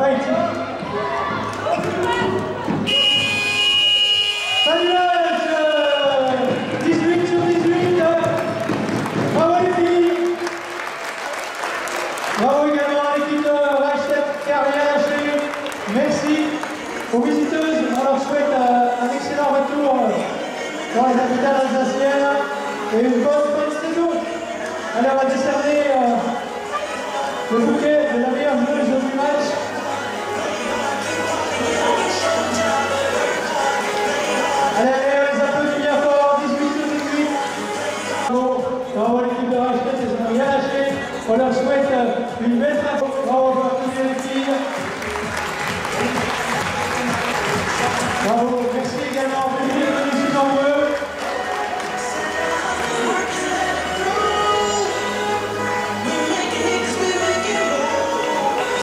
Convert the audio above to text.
Haïti. Saluage 18 sur 18. Bravo les filles. Bravo également à l'équipe de Rachel qui a rien lâché. Merci aux visiteuses. On leur souhaite un excellent retour dans la capitale alsacienne et une bonne saison. Allez, on va décerner le bouquet de la meilleure joueuse